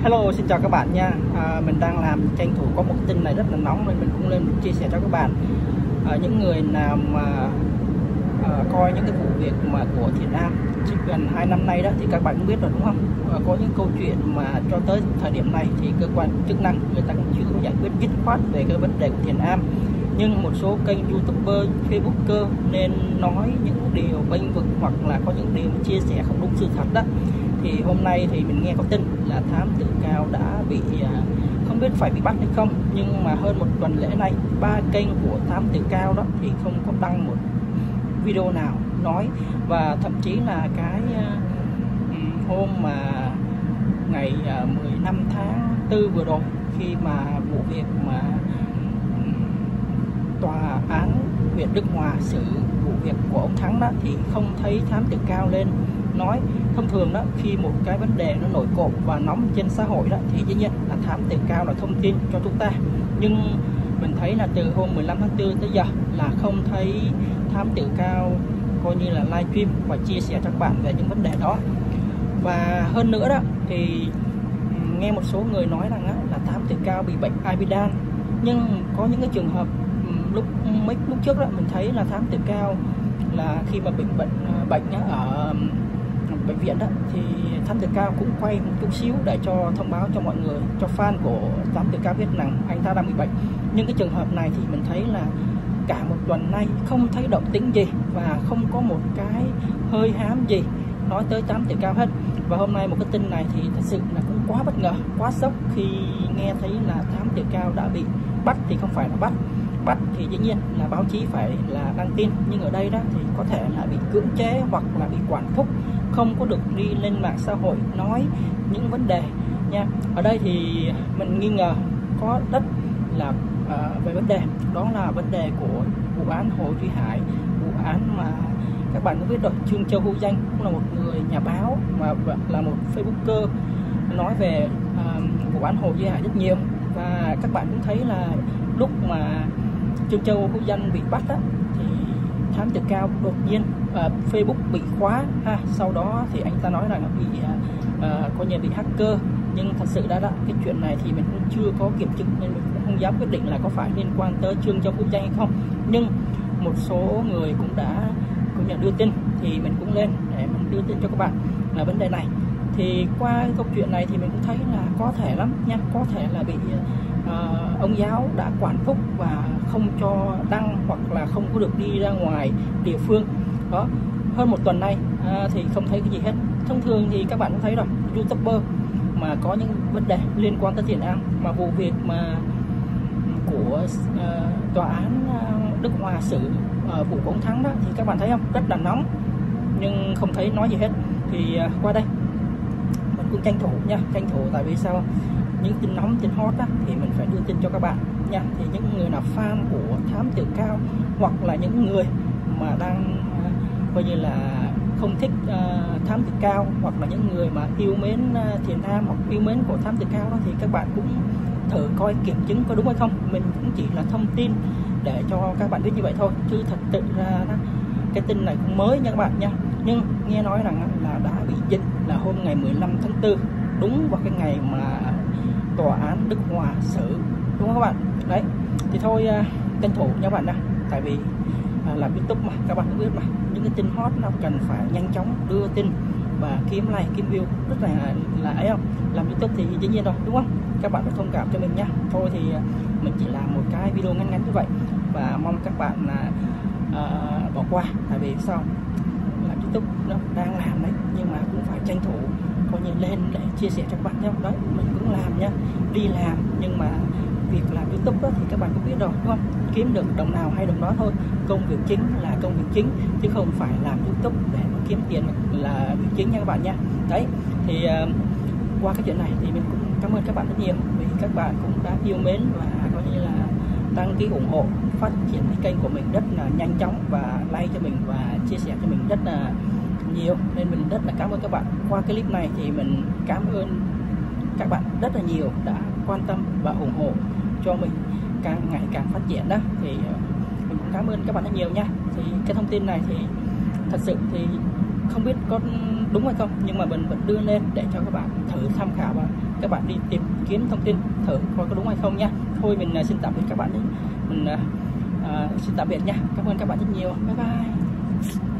Hello, xin chào các bạn nha. Mình đang làm tranh thủ có một tin này rất là nóng nên mình cũng lên chia sẻ cho các bạn. Những người nào mà coi những cái vụ việc mà của Thiện Am gần 2 năm nay đó thì các bạn cũng biết rồi đúng không? Có những câu chuyện mà cho tới thời điểm này thì cơ quan chức năng người ta cũng chưa có giải quyết dứt khoát về cái vấn đề của Thiện Am. Nhưng một số kênh YouTuber, Facebooker nên nói những điều bênh vực hoặc là có những điều chia sẻ không đúng sự thật đó. Thì hôm nay thì mình nghe có tin là Thám Tử Cao đã bị không biết phải bị bắt hay không, nhưng mà hơn một tuần lễ nay 3 kênh của Thám Tử Cao đó thì không có đăng một video nào nói. Và thậm chí là cái hôm mà ngày 15 tháng 4 vừa rồi, khi mà vụ việc mà tòa án huyện Đức Hòa xử vụ việc của ông Thắng đó thì không thấy Thám Tử Cao lên nói. Thông thường đó, khi một cái vấn đề nó nổi cộm và nóng trên xã hội đó thì dĩ nhiên là Thám Tử Cao là thông tin cho chúng ta. Nhưng mình thấy là từ hôm 15 tháng 4 tới giờ là không thấy Thám Tử Cao coi như là livestream và chia sẻ cho các bạn về những vấn đề đó. Và hơn nữa đó thì nghe một số người nói rằng là Thám Tử Cao bị bệnh amidan, nhưng có những cái trường hợp lúc trước đó mình thấy là Thám Tử Cao là khi mà bệnh ở bệnh viện đó thì Thám Tử Cao cũng quay một chút xíu để cho thông báo cho mọi người, cho fan của Thám Tử Cao biết rằng anh ta đang bị bệnh. Nhưng cái trường hợp này thì mình thấy là cả một tuần nay không thấy động tĩnh gì và không có một cái hơi hám gì nói tới Thám Tử Cao hết. Và hôm nay một cái tin này thì thật sự là cũng quá bất ngờ, quá sốc khi nghe thấy là Thám Tử Cao đã bị bắt. Thì không phải là bắt thì dĩ nhiên là báo chí phải là đăng tin, nhưng ở đây đó thì có thể là bị cưỡng chế hoặc là bị quản thúc, không có được đi lên mạng xã hội nói những vấn đề nha. Ở đây thì mình nghi ngờ có rất là về vấn đề đó là vấn đề của vụ án Hồ Duy Hải, vụ án mà các bạn cũng biết rồi, Trương Châu Hữu Danh cũng là một người nhà báo và là một Facebooker nói về vụ án Hồ Duy Hải rất nhiều. Và các bạn cũng thấy là lúc mà Trương Châu Hữu Danh bị bắt đó, thì Thám Tử Cao đột nhiên Facebook bị khóa sau đó thì anh ta nói rằng bị coi như bị hacker. Nhưng thật sự đã cái chuyện này thì mình cũng chưa có kiểm chứng nên mình cũng không dám quyết định là có phải liên quan tới Trương Châu Hữu Danh hay không. Nhưng một số người cũng đã nhận đưa tin thì mình cũng lên để mình đưa tin cho các bạn là vấn đề này. Thì qua câu chuyện này thì mình cũng thấy là có thể lắm nha, có thể là bị ông giáo đã quản thúc và không cho đăng hoặc là không có được đi ra ngoài địa phương đó. Hơn một tuần nay thì không thấy cái gì hết. Thông thường thì các bạn cũng thấy rồi, YouTuber mà có những vấn đề liên quan tới Thiện Am, mà vụ việc mà của tòa án Đức Hòa xử vụ của ông Thắng đó thì các bạn thấy không, rất là nóng nhưng không thấy nói gì hết. Thì qua đây mình cũng tranh thủ nha, tranh thủ tại vì sao những tin nóng, tin hot đó, thì mình phải đưa tin cho các bạn nha. Thì những người nào fan của Thám Tử Cao hoặc là những người mà đang coi như là không thích Thám Tử Cao, hoặc là những người mà yêu mến Thiện Am hoặc yêu mến của Thám Tử Cao đó, thì các bạn cũng thử coi kiểm chứng có đúng hay không. Mình cũng chỉ là thông tin để cho các bạn biết như vậy thôi, chứ thật sự ra đó, cái tin này cũng mới nha các bạn nha. Nhưng nghe nói rằng là đã bị dịch là hôm ngày 15 tháng 4, đúng vào cái ngày mà tòa án Đức Hòa xử, đúng không các bạn? Đấy thì thôi tranh thủ nha các bạn nha, tại vì làm YouTube mà các bạn cũng biết mà, những cái tin hot nó cần phải nhanh chóng đưa tin và kiếm like, kiếm view, rất là ấy không? Làm YouTube thì dĩ nhiên rồi đúng không? Các bạn phải thông cảm cho mình nha. Thôi thì mình chỉ làm một cái video ngắn ngắn như vậy và mong các bạn bỏ qua, tại vì sao làm YouTube nó đang làm đấy, nhưng mà cũng phải tranh thủ coi như lên để chia sẻ cho các bạn nhé. Đấy mình cũng làm nha, đi làm nhưng mà việc làm YouTube đó thì các bạn cũng biết rồi đúng không? Kiếm được đồng nào hay đồng đó thôi. Công việc chính là công việc chính chứ không phải làm YouTube để mà kiếm tiền là việc chính nha các bạn nha. Đấy thì qua cái chuyện này thì mình cũng cảm ơn các bạn rất nhiều vì các bạn cũng đã yêu mến và coi như là đăng ký ủng hộ phát triển cái kênh của mình rất là nhanh chóng và like cho mình và chia sẻ cho mình rất là nhiều, nên mình rất là cảm ơn các bạn. Qua cái clip này thì mình cảm ơn các bạn rất là nhiều đã quan tâm và ủng hộ cho mình càng ngày càng phát triển đó. Thì mình cũng cảm ơn các bạn rất nhiều nha. Thì cái thông tin này thì thật sự thì không biết có đúng hay không, nhưng mà mình vẫn đưa lên để cho các bạn thử tham khảo và các bạn đi tìm kiếm thông tin thử coi có đúng hay không nha. Thôi mình xin tạm biệt các bạn, mình xin tạm biệt nha, cảm ơn các bạn rất nhiều, bye bye.